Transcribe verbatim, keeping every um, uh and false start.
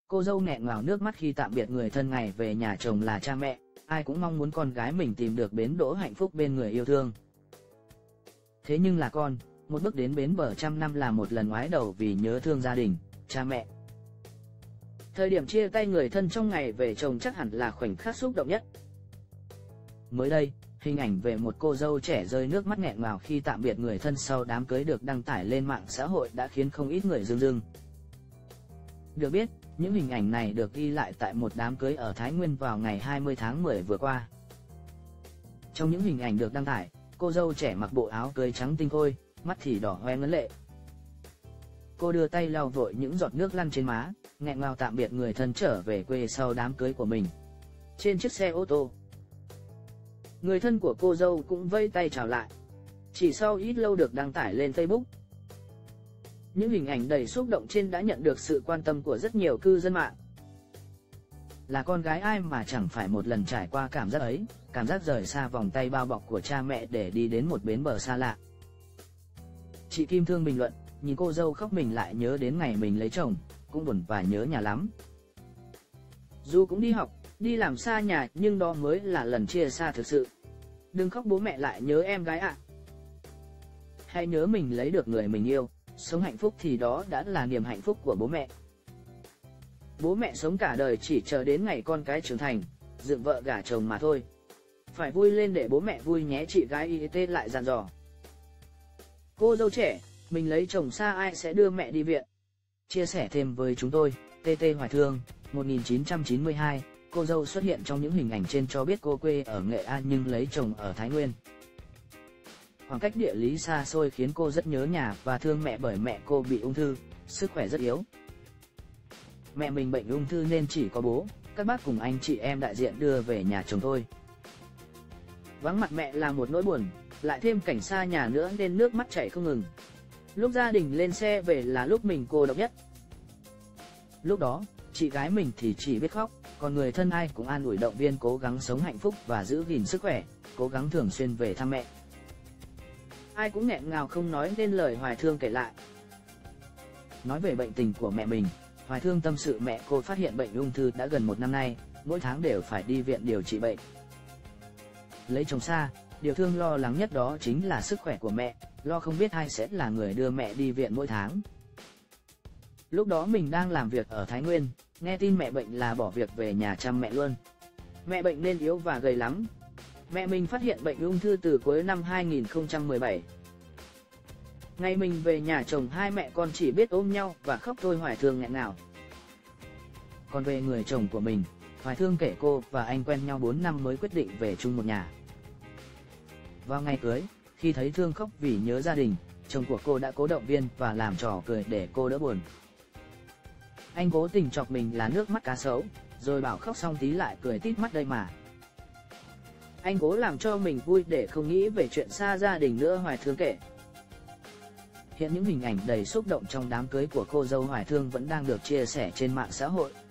Cô dâu nghẹn ngào nước mắt khi tạm biệt người thân ngày về nhà chồng là cha mẹ, ai cũng mong muốn con gái mình tìm được bến đỗ hạnh phúc bên người yêu thương. Thế nhưng là con, một bước đến bến bờ trăm năm là một lần ngoái đầu vì nhớ thương gia đình, cha mẹ. Thời điểm chia tay người thân trong ngày về chồng chắc hẳn là khoảnh khắc xúc động nhất. Mới đây, hình ảnh về một cô dâu trẻ rơi nước mắt nghẹn ngào khi tạm biệt người thân sau đám cưới được đăng tải lên mạng xã hội đã khiến không ít người rưng rưng. Được biết, những hình ảnh này được ghi lại tại một đám cưới ở Thái Nguyên vào ngày hai mươi tháng mười vừa qua. Trong những hình ảnh được đăng tải, cô dâu trẻ mặc bộ áo cưới trắng tinh khôi, mắt thì đỏ hoe ngấn lệ. Cô đưa tay lau vội những giọt nước lăn trên má, nghẹn ngào tạm biệt người thân trở về quê sau đám cưới của mình. Trên chiếc xe ô tô, người thân của cô dâu cũng vẫy tay chào lại. Chỉ sau ít lâu được đăng tải lên Facebook. Những hình ảnh đầy xúc động trên đã nhận được sự quan tâm của rất nhiều cư dân mạng. Là con gái ai mà chẳng phải một lần trải qua cảm giác ấy, cảm giác rời xa vòng tay bao bọc của cha mẹ để đi đến một bến bờ xa lạ. Chị Kim Thương bình luận, nhìn cô dâu khóc mình lại nhớ đến ngày mình lấy chồng, cũng buồn và nhớ nhà lắm. Dù cũng đi học, đi làm xa nhà nhưng đó mới là lần chia xa thực sự. Đừng khóc bố mẹ lại nhớ em gái ạ. Hãy nhớ mình lấy được người mình yêu, sống hạnh phúc thì đó đã là niềm hạnh phúc của bố mẹ. Bố mẹ sống cả đời chỉ chờ đến ngày con cái trưởng thành, dựng vợ gả chồng mà thôi. Phải vui lên để bố mẹ vui nhé, chị gái i tê lại dặn dò. Cô dâu trẻ, mình lấy chồng xa ai sẽ đưa mẹ đi viện? Chia sẻ thêm với chúng tôi, tê tê Hoài Thương, một nghìn chín trăm chín mươi hai, cô dâu xuất hiện trong những hình ảnh trên cho biết cô quê ở Nghệ An nhưng lấy chồng ở Thái Nguyên. Khoảng cách địa lý xa xôi khiến cô rất nhớ nhà và thương mẹ bởi mẹ cô bị ung thư, sức khỏe rất yếu. Mẹ mình bệnh ung thư nên chỉ có bố, các bác cùng anh chị em đại diện đưa về nhà chồng thôi. Vắng mặt mẹ là một nỗi buồn, lại thêm cảnh xa nhà nữa nên nước mắt chảy không ngừng. Lúc gia đình lên xe về là lúc mình cô độc nhất. Lúc đó, chị gái mình thì chỉ biết khóc, còn người thân ai cũng an ủi động viên cố gắng sống hạnh phúc và giữ gìn sức khỏe, cố gắng thường xuyên về thăm mẹ. Ai cũng nghẹn ngào không nói nên lời Hoài Thương kể lại. Nói về bệnh tình của mẹ mình, Hoài Thương tâm sự mẹ cô phát hiện bệnh ung thư đã gần một năm nay, mỗi tháng đều phải đi viện điều trị bệnh. Lấy chồng xa, điều Thương lo lắng nhất đó chính là sức khỏe của mẹ, lo không biết ai sẽ là người đưa mẹ đi viện mỗi tháng. Lúc đó mình đang làm việc ở Thái Nguyên, nghe tin mẹ bệnh là bỏ việc về nhà chăm mẹ luôn. Mẹ bệnh nên yếu và gầy lắm. Mẹ mình phát hiện bệnh ung thư từ cuối năm hai nghìn không trăm mười bảy. Ngày mình về nhà chồng hai mẹ con chỉ biết ôm nhau và khóc thôi, Hoài Thương nghẹn ngào. Còn về người chồng của mình, Hoài Thương kể cô và anh quen nhau bốn năm mới quyết định về chung một nhà. Vào ngày cưới, khi thấy Thương khóc vì nhớ gia đình, chồng của cô đã cố động viên và làm trò cười để cô đỡ buồn. Anh cố tình chọc mình là nước mắt cá sấu, rồi bảo khóc xong tí lại cười tít mắt đây mà. Anh cố làm cho mình vui để không nghĩ về chuyện xa gia đình nữa, Hoài Thương kể. Hiện những hình ảnh đầy xúc động trong đám cưới của cô dâu Hoài Thương vẫn đang được chia sẻ trên mạng xã hội.